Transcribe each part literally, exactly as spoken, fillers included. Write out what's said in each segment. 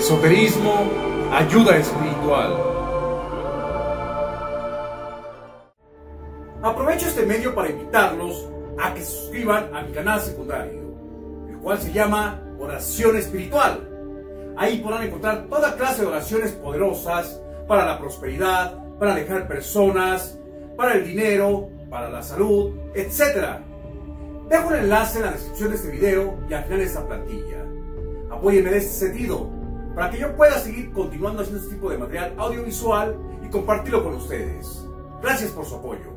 Esoterismo, ayuda espiritual. Aprovecho este medio para invitarlos a que se suscriban a mi canal secundario, el cual se llama Oración Espiritual. Ahí podrán encontrar toda clase de oraciones poderosas para la prosperidad, para alejar personas, para el dinero, para la salud, etcétera. Dejo un enlace en la descripción de este video y al final de esta plantilla. Apóyenme en este sentido, para que yo pueda seguir continuando haciendo este tipo de material audiovisual y compartirlo con ustedes. Gracias por su apoyo.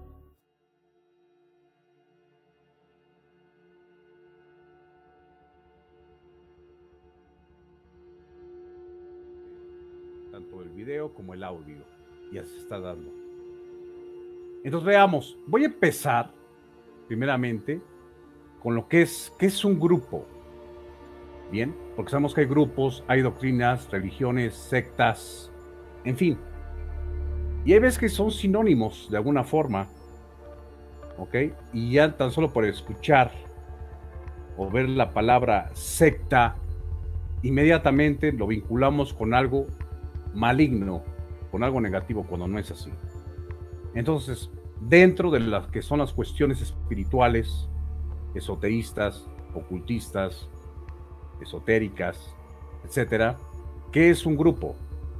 Tanto el video como el audio ya se está dando. Entonces veamos, voy a empezar primeramente con lo que es, ¿qué es un grupo? Bien, porque sabemos que hay grupos, hay doctrinas, religiones, sectas, en fin. Y hay veces que son sinónimos de alguna forma, ¿ok? Y ya tan solo por escuchar o ver la palabra secta, inmediatamente lo vinculamos con algo maligno, con algo negativo, cuando no es así. Entonces, dentro de las que son las cuestiones espirituales, esoteristas, ocultistas, esotéricas, etcétera, ¿qué es un grupo?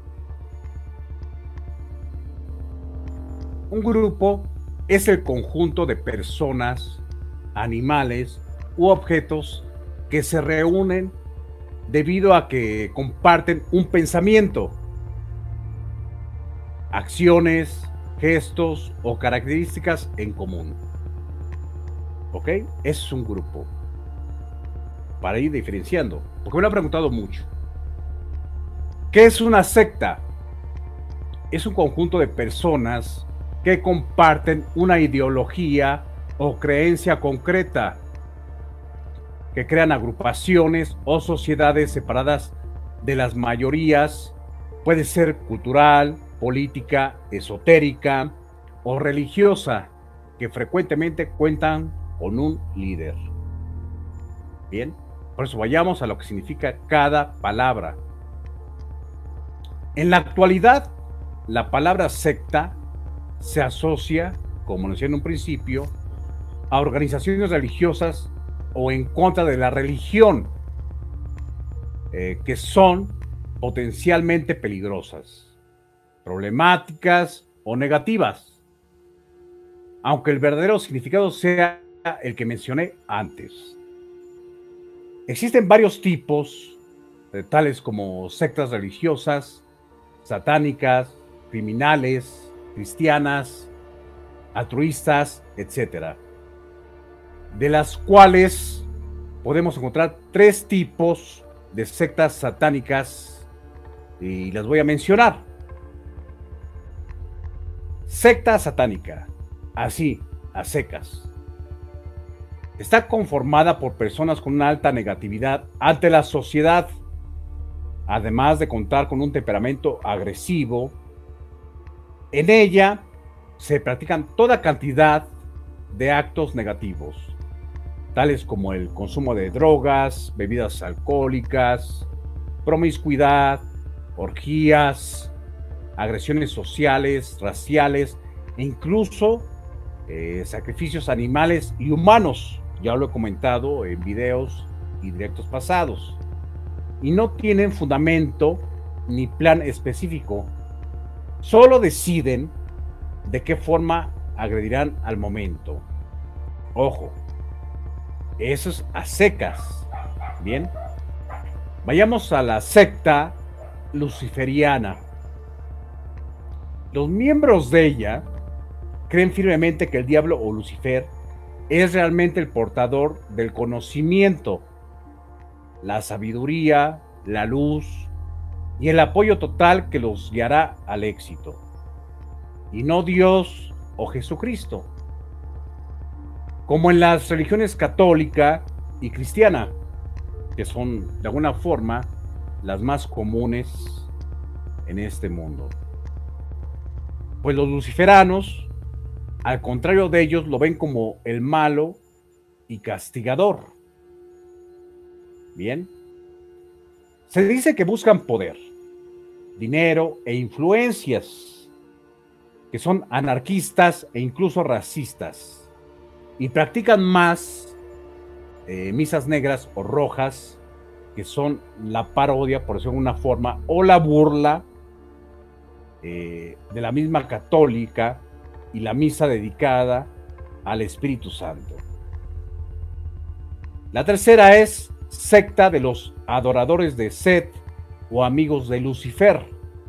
Un grupo es el conjunto de personas, animales u objetos que se reúnen debido a que comparten un pensamiento, acciones, gestos o características en común. ¿Ok? Es un grupo. Para ir diferenciando, porque me lo han preguntado mucho. ¿Qué es una secta? Es un conjunto de personas que comparten una ideología o creencia concreta, que crean agrupaciones o sociedades separadas de las mayorías. Puede ser cultural, política, esotérica o religiosa, que frecuentemente cuentan con un líder. Bien, por eso vayamos a lo que significa cada palabra. En la actualidad, la palabra secta se asocia, como decía en un principio, a organizaciones religiosas o en contra de la religión, eh, que son potencialmente peligrosas, problemáticas o negativas, aunque el verdadero significado sea el que mencioné antes. Existen varios tipos, eh, tales como sectas religiosas, satánicas, criminales, cristianas, altruistas, etcétera, de las cuales podemos encontrar tres tipos de sectas satánicas y las voy a mencionar. Secta satánica, así, a secas. Está conformada por personas con una alta negatividad ante la sociedad, además de contar con un temperamento agresivo. En ella se practican toda cantidad de actos negativos, tales como el consumo de drogas, bebidas alcohólicas, promiscuidad, orgías, agresiones sociales, raciales e incluso eh, sacrificios animales y humanos. Ya lo he comentado en videos y directos pasados. Y no tienen fundamento ni plan específico. Solo deciden de qué forma agredirán al momento. Ojo, eso es a secas. Bien, vayamos a la secta luciferiana. Los miembros de ella creen firmemente que el diablo o Lucifer es realmente el portador del conocimiento, la sabiduría, la luz y el apoyo total que los guiará al éxito, y no Dios o Jesucristo, como en las religiones católica y cristiana, que son de alguna forma las más comunes en este mundo. Pues los luciferanos, al contrario de ellos, lo ven como el malo y castigador. Bien, Se dice que buscan poder, dinero e influencias, que son anarquistas e incluso racistas, y practican más eh, misas negras o rojas, que son la parodia, por decirlo de una forma, o la burla eh, de la misma católica y la misa dedicada al Espíritu Santo. La tercera es secta de los adoradores de Set o amigos de Lucifer.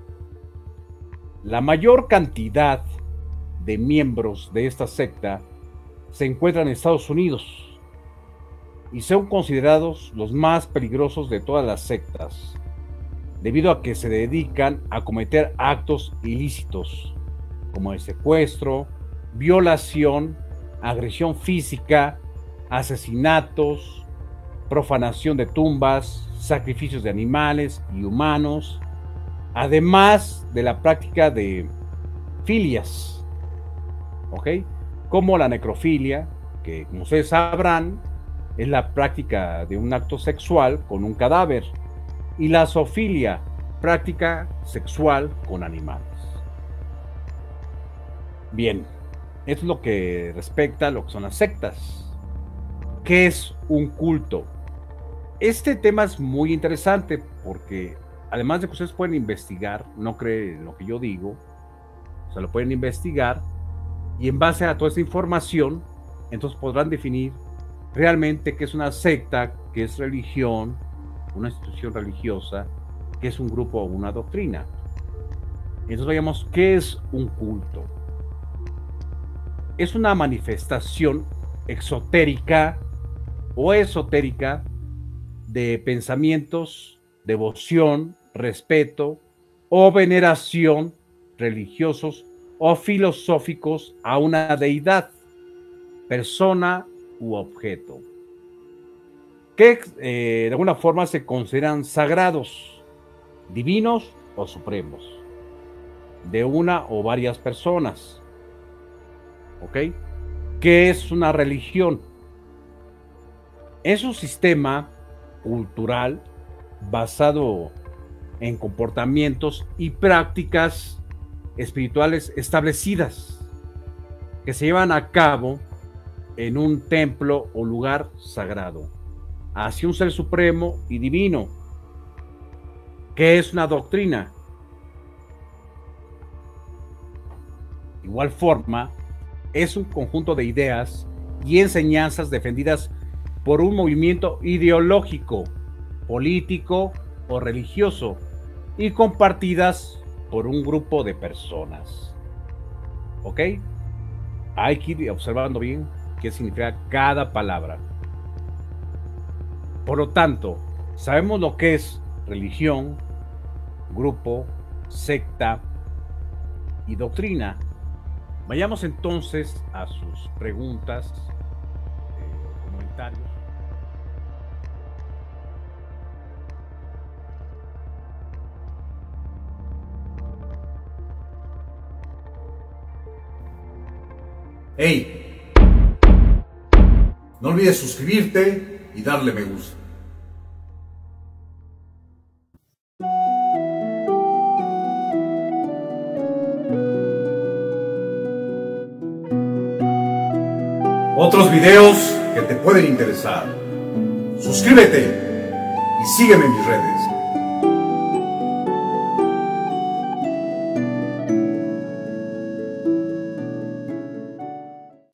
La mayor cantidad de miembros de esta secta se encuentran en Estados Unidos y son considerados los más peligrosos de todas las sectas, debido a que se dedican a cometer actos ilícitos como el secuestro, violación, agresión física, asesinatos, profanación de tumbas, sacrificios de animales y humanos, además de la práctica de filias, ¿ok? Como la necrofilia, que como ustedes sabrán, es la práctica de un acto sexual con un cadáver, y la zoofilia, práctica sexual con animales. Bien, esto es lo que respecta a lo que son las sectas. ¿Qué es un culto? Este tema es muy interesante porque, además de que ustedes pueden investigar, no creen en lo que yo digo, o sea, lo pueden investigar, y en base a toda esta información, entonces podrán definir realmente qué es una secta, qué es religión, una institución religiosa, qué es un grupo o una doctrina. Entonces veamos qué es un culto. Es una manifestación exotérica o esotérica de pensamientos, devoción, respeto o veneración religiosos o filosóficos a una deidad, persona u objeto, que eh, de alguna forma se consideran sagrados, divinos o supremos, de una o varias personas. ¿Ok? ¿Qué es una religión? Es un sistema cultural basado en comportamientos y prácticas espirituales establecidas que se llevan a cabo en un templo o lugar sagrado hacia un ser supremo y divino. ¿Qué es una doctrina? De igual forma, es un conjunto de ideas y enseñanzas defendidas por un movimiento ideológico, político o religioso y compartidas por un grupo de personas. ¿Ok? Hay que ir observando bien qué significa cada palabra. Por lo tanto, sabemos lo que es religión, grupo, secta y doctrina. Vayamos entonces a sus preguntas, eh, comentarios. ¡Hey! No olvides suscribirte y darle me gusta. Otros videos que te pueden interesar. Suscríbete y sígueme en mis redes.